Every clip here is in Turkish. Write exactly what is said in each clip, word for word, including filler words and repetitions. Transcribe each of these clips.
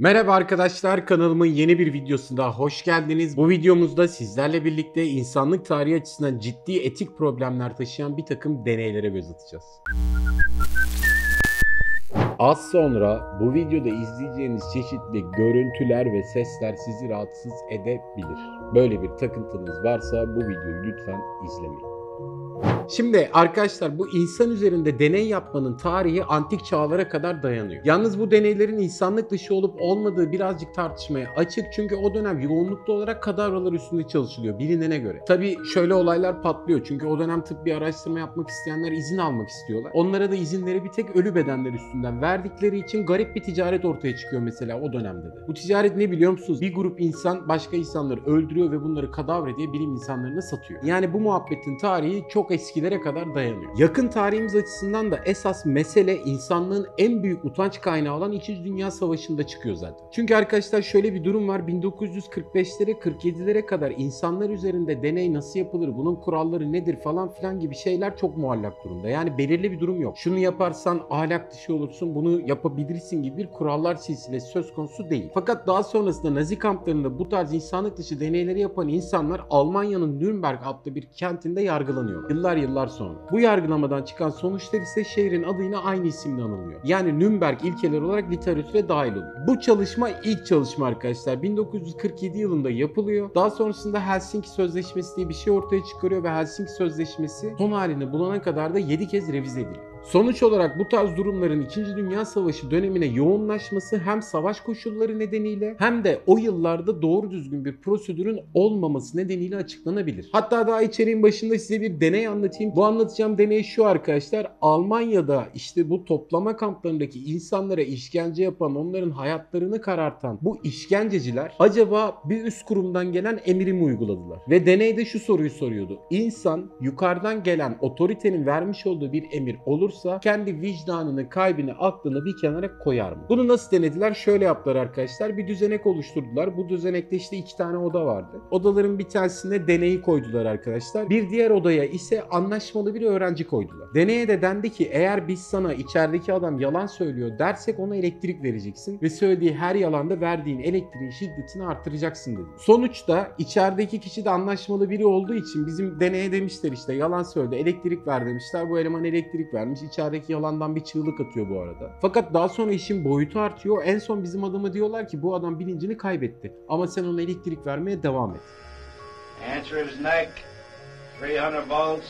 Merhaba arkadaşlar, kanalımın yeni bir videosuna hoş geldiniz. Bu videomuzda sizlerle birlikte insanlık tarihi açısından ciddi etik problemler taşıyan bir takım deneylere göz atacağız. Az sonra bu videoda izleyeceğiniz çeşitli görüntüler ve sesler sizi rahatsız edebilir. Böyle bir takıntınız varsa bu videoyu lütfen izlemeyin. Şimdi arkadaşlar, bu insan üzerinde deney yapmanın tarihi antik çağlara kadar dayanıyor. Yalnız bu deneylerin insanlık dışı olup olmadığı birazcık tartışmaya açık, çünkü o dönem yoğunluklu olarak kadavralar üstünde çalışılıyor bilinene göre. Tabii şöyle olaylar patlıyor, çünkü o dönem tıbbi araştırma yapmak isteyenler izin almak istiyorlar. Onlara da izinleri bir tek ölü bedenler üstünden verdikleri için garip bir ticaret ortaya çıkıyor mesela o dönemde de. Bu ticaret ne biliyor musunuz? Bir grup insan başka insanları öldürüyor ve bunları kadavra diye bilim insanlarına satıyor. Yani bu muhabbetin tarihi çok eskilere kadar dayanıyor. Yakın tarihimiz açısından da esas mesele insanlığın en büyük utanç kaynağı olan İkinci Dünya Savaşı'nda çıkıyor zaten. Çünkü arkadaşlar şöyle bir durum var. bin dokuz yüz kırk beşlere kırk yedilere kadar insanlar üzerinde deney nasıl yapılır, bunun kuralları nedir falan filan gibi şeyler çok muallak durumda. Yani belirli bir durum yok. Şunu yaparsan ahlak dışı olursun, bunu yapabilirsin gibi bir kurallar silsilesi söz konusu değil. Fakat daha sonrasında Nazi kamplarında bu tarz insanlık dışı deneyleri yapan insanlar Almanya'nın Nürnberg adlı bir kentinde yargılanıyorlar. Yıllar yıllar sonra. Bu yargılamadan çıkan sonuçlar ise şehrin adıyla aynı isimle anılıyor. Yani Nürnberg ilkeleri olarak literatüre dahil oluyor. Bu çalışma ilk çalışma arkadaşlar. bin dokuz yüz kırk yedi yılında yapılıyor. Daha sonrasında Helsinki Sözleşmesi diye bir şey ortaya çıkarıyor ve Helsinki Sözleşmesi son halini bulana kadar da yedi kez revize ediliyor. Sonuç olarak bu tarz durumların İkinci Dünya Savaşı dönemine yoğunlaşması hem savaş koşulları nedeniyle hem de o yıllarda doğru düzgün bir prosedürün olmaması nedeniyle açıklanabilir. Hatta daha içeriğin başında size bir deney anlatayım. Bu anlatacağım deney şu arkadaşlar. Almanya'da işte bu toplama kamplarındaki insanlara işkence yapan, onların hayatlarını karartan bu işkenceciler acaba bir üst kurumdan gelen emri mi uyguladılar? Ve deneyde şu soruyu soruyordu. İnsan yukarıdan gelen otoritenin vermiş olduğu bir emir olur kendi vicdanını, kalbini, aklını bir kenara koyar mı? Bunu nasıl denediler? Şöyle yaptılar arkadaşlar. Bir düzenek oluşturdular. Bu düzenekte işte iki tane oda vardı. Odaların bir tanesine deneyi koydular arkadaşlar. Bir diğer odaya ise anlaşmalı bir öğrenci koydular. Deneye de dendi ki eğer biz sana içerideki adam yalan söylüyor dersek ona elektrik vereceksin ve söylediği her yalanda verdiğin elektriğin şiddetini artıracaksın dedi. Sonuçta içerideki kişi de anlaşmalı biri olduğu için bizim deneye demişler işte yalan söyledi, elektrik ver demişler. Bu eleman elektrik vermiş. İçerideki yalandan bir çığlık atıyor bu arada. Fakat daha sonra işin boyutu artıyor. En son bizim adama diyorlar ki bu adam bilincini kaybetti. Ama sen ona elektrik vermeye devam et. Answer his neck. three hundred volts.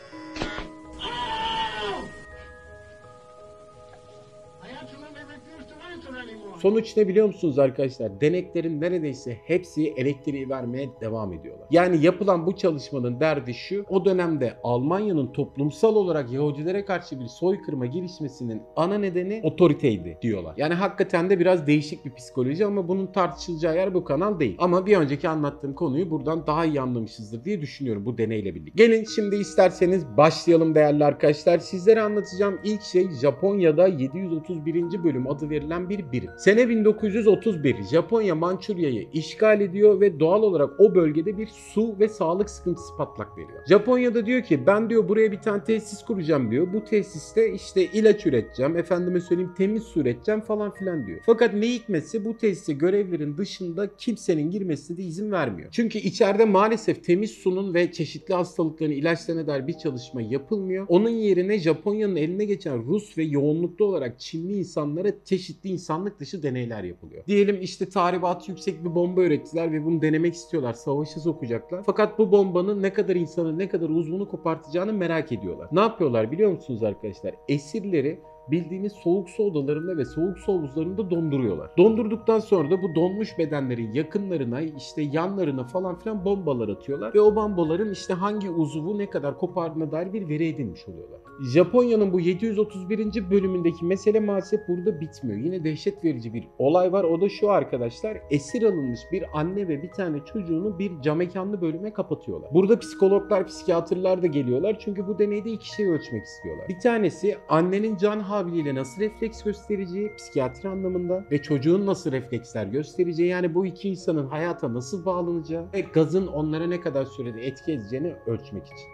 Sonuç ne biliyor musunuz arkadaşlar? Deneklerin neredeyse hepsi elektriği vermeye devam ediyorlar. Yani yapılan bu çalışmanın derdi şu: o dönemde Almanya'nın toplumsal olarak Yahudilere karşı bir soykırıma girişmesinin ana nedeni otoriteydi diyorlar. Yani hakikaten de biraz değişik bir psikoloji ama bunun tartışılacağı yer bu kanal değil. Ama bir önceki anlattığım konuyu buradan daha iyi anlamışızdır diye düşünüyorum bu deneyle birlikte. Gelin şimdi isterseniz başlayalım değerli arkadaşlar. Sizlere anlatacağım ilk şey Japonya'da yedi yüz otuz birinci bölüm adı verilen bir birim. Sene bin dokuz yüz otuz bir, Japonya Mançurya'yı işgal ediyor ve doğal olarak o bölgede bir su ve sağlık sıkıntısı patlak veriyor. Japonya'da diyor ki ben diyor buraya bir tane tesis kuracağım diyor. Bu tesiste işte ilaç üreteceğim, efendime söyleyeyim temiz su üreteceğim falan filan diyor. Fakat ne hikmetse bu tesise görevlerin dışında kimsenin girmesine de izin vermiyor. Çünkü içeride maalesef temiz sunun ve çeşitli hastalıkların ilaçlarına dair bir çalışma yapılmıyor. Onun yerine Japonya'nın eline geçen Rus ve yoğunluklu olarak Çinli insanlara çeşitli insanlık dışı deneyler yapılıyor. Diyelim işte tahribatı yüksek bir bomba ürettiler ve bunu denemek istiyorlar. Savaşa sokacaklar. Fakat bu bombanın ne kadar insanı, ne kadar uzvunu kopartacağını merak ediyorlar. Ne yapıyorlar biliyor musunuz arkadaşlar? Esirleri bildiğiniz soğuk su odalarında ve soğuk su havuzlarında donduruyorlar. Dondurduktan sonra da bu donmuş bedenlerin yakınlarına, işte yanlarına falan filan bombalar atıyorlar ve o bombaların işte hangi uzuvu ne kadar kopardığına dair bir veri edinmiş oluyorlar. Japonya'nın bu yedi yüz otuz birinci bölümündeki mesele maalesef burada bitmiyor. Yine dehşet verici bir olay var. O da şu arkadaşlar: esir alınmış bir anne ve bir tane çocuğunu bir camekanlı bölüme kapatıyorlar. Burada psikologlar, psikiyatrlar da geliyorlar çünkü bu deneyde iki şey ölçmek istiyorlar. Bir tanesi annenin can havliyle nasıl refleks göstereceği psikiyatri anlamında ve çocuğun nasıl refleksler göstereceği, yani bu iki insanın hayata nasıl bağlanacağı ve gazın onlara ne kadar sürede etki edeceğini ölçmek için.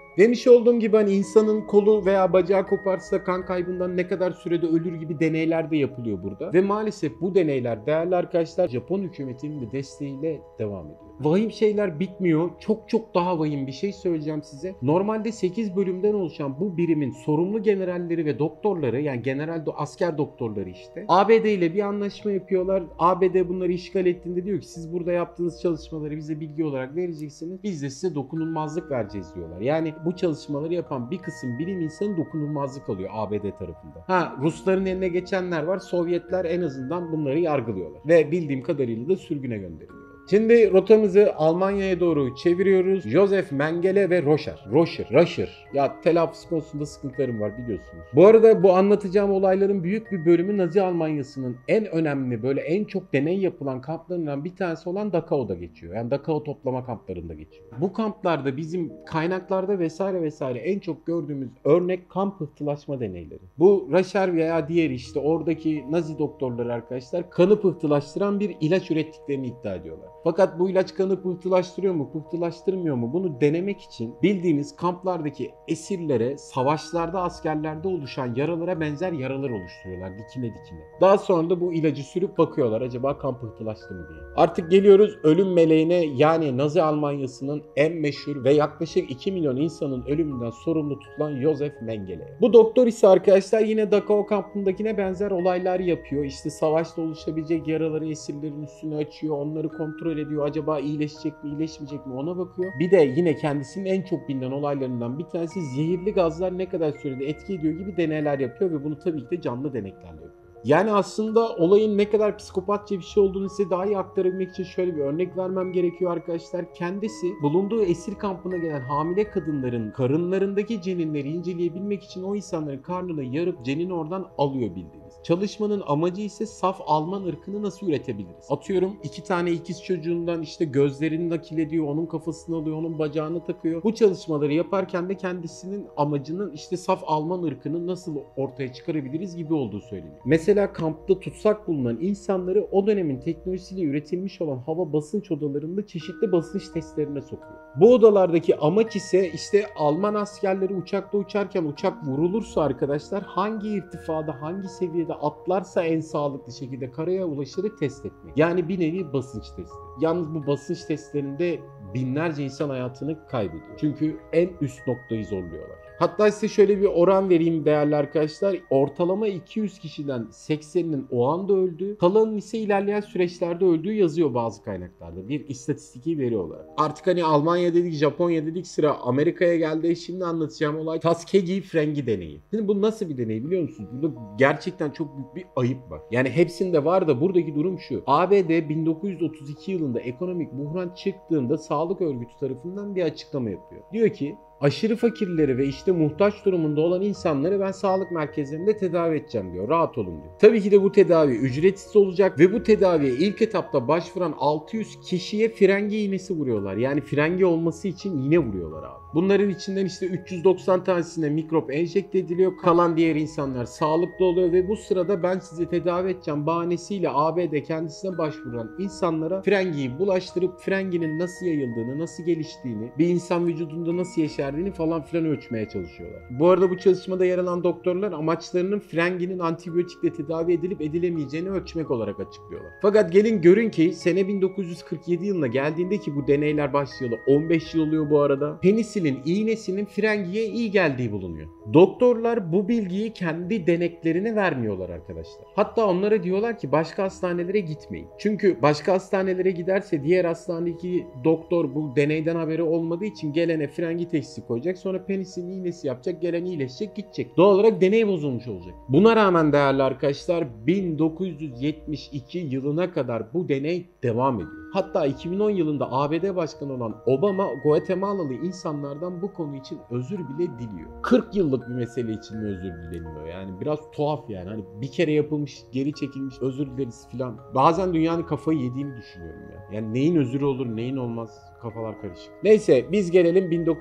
Demiş olduğum gibi hani insanın kolu veya bacağı koparsa kan kaybından ne kadar sürede ölür gibi deneyler de yapılıyor burada. Ve maalesef bu deneyler değerli arkadaşlar Japon hükümetinin de desteğiyle devam ediyor. Vahim şeyler bitmiyor. Çok çok daha vahim bir şey söyleyeceğim size. Normalde sekiz bölümden oluşan bu birimin sorumlu generalleri ve doktorları, yani general do asker doktorları işte A B D ile bir anlaşma yapıyorlar. A B D bunları işgal ettiğinde diyor ki siz burada yaptığınız çalışmaları bize bilgi olarak vereceksiniz. Biz de size dokunulmazlık vereceğiz diyorlar. Yani bu çalışmaları yapan bir kısım bilim insanı dokunulmazlık alıyor A B D tarafında. Ha, Rusların eline geçenler var. Sovyetler en azından bunları yargılıyorlar. Ve bildiğim kadarıyla da sürgüne gönderiliyor. Şimdi rotamızı Almanya'ya doğru çeviriyoruz. Josef Mengele ve Roscher. Roscher, Roscher. Ya telaffuz konusunda sıkıntılarım var biliyorsunuz. Bu arada bu anlatacağım olayların büyük bir bölümü Nazi Almanyası'nın en önemli böyle en çok deney yapılan kamplarından bir tanesi olan Dachau'da geçiyor. Yani Dachau toplama kamplarında geçiyor. Bu kamplarda bizim kaynaklarda vesaire vesaire en çok gördüğümüz örnek kan pıhtılaşma deneyleri. Bu Roscher veya diğer işte oradaki Nazi doktorları arkadaşlar kanı pıhtılaştıran bir ilaç ürettiklerini iddia ediyorlar. Fakat bu ilaç kanı pıhtılaştırıyor mu, pıhtılaştırmıyor mu bunu denemek için bildiğiniz kamplardaki esirlere, savaşlarda, askerlerde oluşan yaralara benzer yaralar oluşturuyorlar dikine dikine. Daha sonra da bu ilacı sürüp bakıyorlar acaba kan pıhtılaştı mı diye. Artık geliyoruz ölüm meleğine, yani Nazi Almanyası'nın en meşhur ve yaklaşık iki milyon insanın ölümünden sorumlu tutulan Josef Mengele. Bu doktor ise arkadaşlar yine Dachau kampındakine benzer olaylar yapıyor. İşte savaşta oluşabilecek yaraları esirlerin üstüne açıyor, onları kontrol ediyor. Acaba iyileşecek mi, iyileşmeyecek mi ona bakıyor. Bir de yine kendisinin en çok bilinen olaylarından bir tanesi zehirli gazlar ne kadar sürede etki ediyor gibi deneyler yapıyor ve bunu tabii ki de canlı deneklerle yapıyor. Yani aslında olayın ne kadar psikopatça bir şey olduğunu size daha iyi aktarabilmek için şöyle bir örnek vermem gerekiyor arkadaşlar. Kendisi bulunduğu esir kampına gelen hamile kadınların karınlarındaki ceninleri inceleyebilmek için o insanların karnını yarıp cenini oradan alıyor bildiğiniz. Çalışmanın amacı ise saf Alman ırkını nasıl üretebiliriz? Atıyorum iki tane ikiz çocuğundan işte gözlerini nakil ediyor, onun kafasını alıyor, onun bacağını takıyor. Bu çalışmaları yaparken de kendisinin amacının işte saf Alman ırkını nasıl ortaya çıkarabiliriz gibi olduğu söyleniyor. Mesela kampta tutsak bulunan insanları o dönemin teknolojisiyle üretilmiş olan hava basınç odalarında çeşitli basınç testlerine sokuyor. Bu odalardaki amaç ise işte Alman askerleri uçakta uçarken uçak vurulursa arkadaşlar hangi irtifada, hangi seviyede atlarsa en sağlıklı şekilde karaya ulaşırı test etmek. Yani bir nevi basınç testi. Yalnız bu basınç testlerinde binlerce insan hayatını kaybediyor. Çünkü en üst noktayı zorluyorlar. Hatta size şöyle bir oran vereyim değerli arkadaşlar. Ortalama iki yüz kişiden sekseninin o anda öldüğü, kalanın ise ilerleyen süreçlerde öldüğü yazıyor bazı kaynaklarda. Bir istatistiki veri olarak. Artık hani Almanya dedik, Japonya dedik, sıra Amerika'ya geldi. Şimdi anlatacağım olay Tuskegee Frengi deneyi. Şimdi bu nasıl bir deney biliyor musunuz? Burada gerçekten çok büyük bir ayıp var. Yani hepsinde var da buradaki durum şu. A B D bin dokuz yüz otuz iki yılında ekonomik buhran çıktığında Sağlık Örgütü tarafından bir açıklama yapıyor. Diyor ki aşırı fakirleri ve işte muhtaç durumunda olan insanları ben sağlık merkezlerinde tedavi edeceğim diyor. Rahat olun diyor. Tabii ki de bu tedavi ücretsiz olacak ve bu tedaviye ilk etapta başvuran altı yüz kişiye frengi iğnesi vuruyorlar. Yani frengi olması için iğne vuruyorlar abi. Bunların içinden işte üç yüz doksan tanesine mikrop enjekte ediliyor. Kalan diğer insanlar sağlıklı oluyor ve bu sırada ben sizi tedavi edeceğim bahanesiyle A B D kendisine başvuran insanlara frengiyi bulaştırıp frenginin nasıl yayıldığını, nasıl geliştiğini, bir insan vücudunda nasıl yaşar falan filan ölçmeye çalışıyorlar. Bu arada bu çalışmada yer alan doktorlar amaçlarının frenginin antibiyotikle tedavi edilip edilemeyeceğini ölçmek olarak açıklıyorlar. Fakat gelin görün ki sene bin dokuz yüz kırk yedi yılına geldiğinde ki bu deneyler başlayalı on beş yıl oluyor bu arada. Penisilin iğnesinin frengiye iyi geldiği bulunuyor. Doktorlar bu bilgiyi kendi deneklerine vermiyorlar arkadaşlar. Hatta onlara diyorlar ki başka hastanelere gitmeyin. Çünkü başka hastanelere giderse diğer hastanedeki doktor bu deneyden haberi olmadığı için gelene frengi teşhisi koyacak. Sonra penisilin iğnesi yapacak. Gelen iyileşecek, gidecek. Doğal olarak deney bozulmuş olacak. Buna rağmen değerli arkadaşlar bin dokuz yüz yetmiş iki yılına kadar bu deney devam ediyor. Hatta iki bin on yılında A B D Başkanı olan Obama Guatemalalı insanlardan bu konu için özür bile diliyor. kırk yıllık bir mesele için mi özür dileniyor? Yani biraz tuhaf yani. Hani bir kere yapılmış, geri çekilmiş, özür dileriz filan. Bazen dünyanın kafayı yediğini düşünüyorum ya. Yani neyin özürü olur, neyin olmaz? Kafalar karışık. Neyse biz gelelim bin dokuz yüz altmış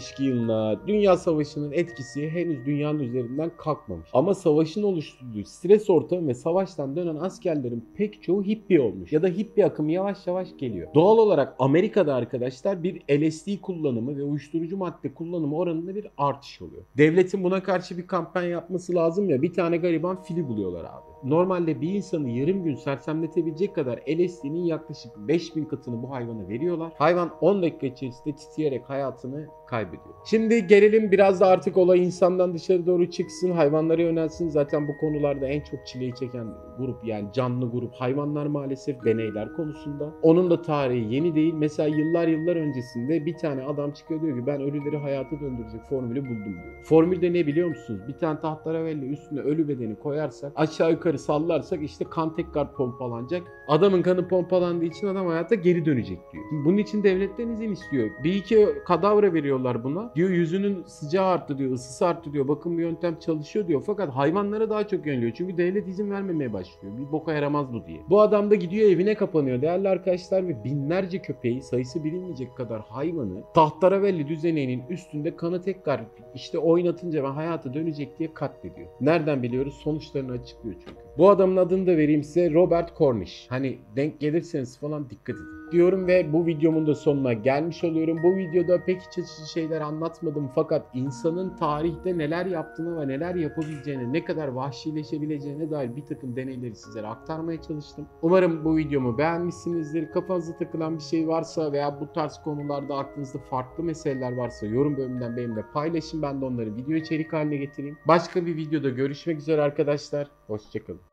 altmış iki yılına Dünya Savaşı'nın etkisi henüz dünyanın üzerinden kalkmamış. Ama savaşın oluşturduğu stres ortamı ve savaştan dönen askerlerin pek çoğu hippie olmuş. Ya da hippie akımı yavaş yavaş geliyor. Doğal olarak Amerika'da arkadaşlar bir L S D kullanımı ve uyuşturucu madde kullanımı oranında bir artış oluyor. Devletin buna karşı bir kampanya yapması lazım ya, bir tane gariban fili buluyorlar abi. Normalde bir insanı yarım gün sersemletebilecek kadar L S D'nin yaklaşık beş bin katını bu hayvana veriyorlar. Hayvan on dakika içerisinde titreyerek hayatını kaybediyor. Şimdi gelelim biraz da artık olay insandan dışarı doğru çıksın, hayvanlara yönelsin. Zaten bu konularda en çok çileyi çeken grup, yani canlı grup hayvanlar maalesef deneyler konusunda. Onun da tarihi yeni değil. Mesela yıllar yıllar öncesinde bir tane adam çıkıyor, diyor ki ben ölüleri hayata döndürecek formülü buldum diyor. Formül de ne biliyor musunuz? Bir tane tahterevalli üstüne ölü bedeni koyarsak, aşağı yukarı sallarsak işte kan tekrar pompalanacak. Adamın kanı pompalandığı için adam hayata geri dönecek diyor. Şimdi bunun için devletten izin istiyor. Bir iki kadavra veriyorlar buna. Diyor yüzünün sıcağı arttı diyor, ısısı arttı diyor. Bakın bu yöntem çalışıyor diyor. Fakat hayvanlara daha çok yöneliyor. Çünkü devlet izin vermemeye başlıyor. Bir boka yaramaz bu diye. Bu adam da gidiyor evine kapanıyor değerli arkadaşlar ve binlerce köpeği, sayısı bilinmeyecek kadar hayvanı tahterevalli düzeneğinin üstünde kanı tekrar işte oynatınca ve hayata dönecek diye katlediyor. Nereden biliyoruz? Sonuçlarını açıklıyor çünkü. Bu adamın adını da vereyim size, Robert Cornish. Hani denk gelirseniz falan dikkat edin diyorum ve bu videomun da sonuna gelmiş oluyorum. Bu videoda pek iç açıcı şeyler anlatmadım fakat insanın tarihte neler yaptığını ve neler yapabileceğine, ne kadar vahşileşebileceğine dair bir takım deneyleri sizlere aktarmaya çalıştım. Umarım bu videomu beğenmişsinizdir. Kafanıza takılan bir şey varsa veya bu tarz konularda aklınızda farklı meseleler varsa yorum bölümünden benimle paylaşın. Ben de onları video içerik haline getireyim. Başka bir videoda görüşmek üzere arkadaşlar. Hoşçakalın.